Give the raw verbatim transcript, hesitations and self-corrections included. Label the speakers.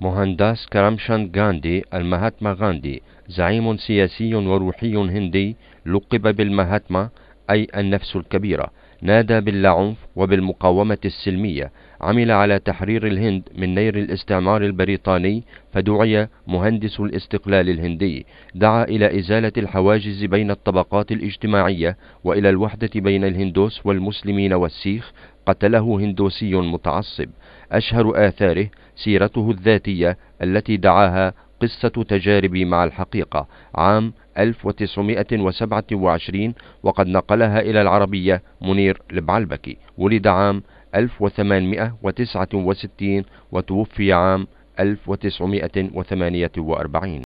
Speaker 1: موهانداس كرامشاند غاندي المهاتما غاندي، زعيم سياسي وروحي هندي، لقب بالمهاتما أي النفس الكبيرة. نادى باللاعنف وبالمقاومة السلمية. عمل على تحرير الهند من نير الاستعمار البريطاني، فدعي مهندس الاستقلال الهندي. دعا إلى إزالة الحواجز بين الطبقات الاجتماعية وإلى الوحدة بين الهندوس والمسلمين والسيخ. قتله هندوسي متعصب. أشهر آثاره سيرته الذاتية التي دعاها قصة تجاربي مع الحقيقة عام ألف وتسعمائة وسبعة وعشرين، وقد نقلها إلى العربية منير البعلبكي. ولد عام ألف وثمانمائة وتسعة وستين وتوفي عام ألف وتسعمائة وثمانية وأربعين.